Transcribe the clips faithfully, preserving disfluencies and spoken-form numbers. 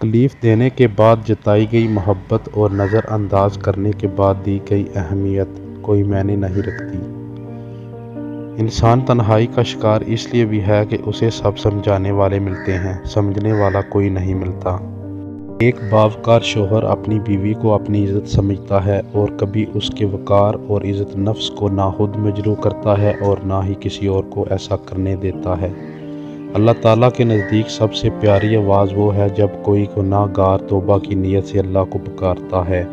تکلیف دینے کے بعد جتائی گئی محبت اور نظر انداز کرنے کے بعد دی گئی اہمیت کوئی معنی نہیں رکھتی۔ انسان تنہائی کا شکار اس لیے بھی ہے کہ اسے سب سمجھانے والے ملتے ہیں، سمجھنے والا کوئی نہیں ملتا۔ ایک باوقار شوہر اپنی بیوی کو اپنی عزت سمجھتا ہے اور کبھی اس کے وقار اور عزت نفس کو نہ خود مجروح کرتا ہے اور نہ ہی کسی اور کو ایسا کرنے دیتا ہے۔ اللہ تعالیٰ کے نزدیک سب سے پیاری آواز وہ ہے جب کوئی گناہ گار توبہ کی نیت سے اللہ کو پکارتا ہے۔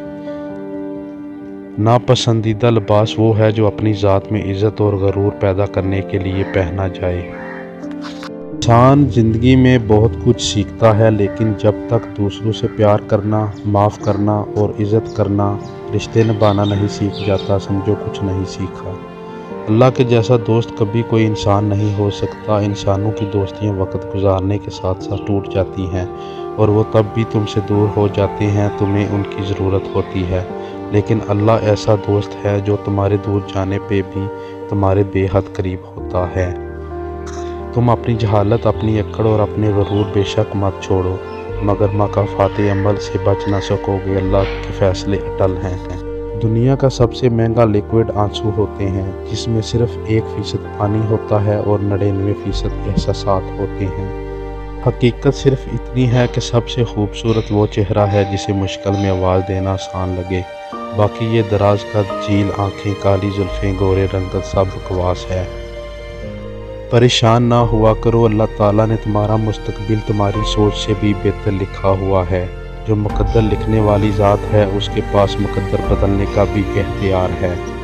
ناپسندیدہ لباس وہ ہے جو اپنی ذات میں عزت اور غرور پیدا کرنے کے لیے پہنا جائے۔ انسان زندگی میں بہت کچھ سیکھتا ہے، لیکن جب تک دوسروں سے پیار کرنا، معاف کرنا اور عزت کرنا، رشتے نبھانا نہیں سیکھ جاتا، سمجھو کچھ نہیں سیکھا۔ اللہ کے جیسا دوست کبھی کوئی انسان نہیں ہو سکتا۔ انسانوں کی دوستیاں وقت گزارنے کے ساتھ ساتھ ٹوٹ جاتی ہیں اور وہ تب بھی تم سے دور ہو جاتے ہیں، تمہیں ان کی ضرورت ہوتی ہے، لیکن اللہ ایسا دوست ہے جو تمہارے دور جانے پہ بھی تمہارے بے حد قریب ہوتا ہے۔ تم اپنی جہالت، اپنی اکڑ اور اپنے غرور بے شک مت چھوڑو، مگر مکافات عمل سے بچ نہ سکو گے۔ اللہ کے فیصلے اٹل ہیں۔ دنیا کا سب سے مہنگا لیکوڈ آنسو ہوتے ہیں، جس میں صرف ایک فیصد پانی ہوتا ہے اور نڑینوے فیصد احساسات ہوتے ہیں۔ حقیقت صرف اتنی ہے کہ سب سے خوبصورت وہ چہرہ ہے جسے مشکل میں آواز دینا آسان لگے، باقی یہ دراز قد، جھیل آنکھیں، کالی زلفیں، گورے رنگت سب بکواس ہے۔ پریشان نہ ہوا کرو، اللہ تعالیٰ نے تمہارا مستقبل تمہاری سوچ سے بھی بہتر لکھا ہوا ہے۔ جو مقدر لکھنے والی ذات ہے، اس کے پاس مقدر بدلنے کا بھی اختیار ہے۔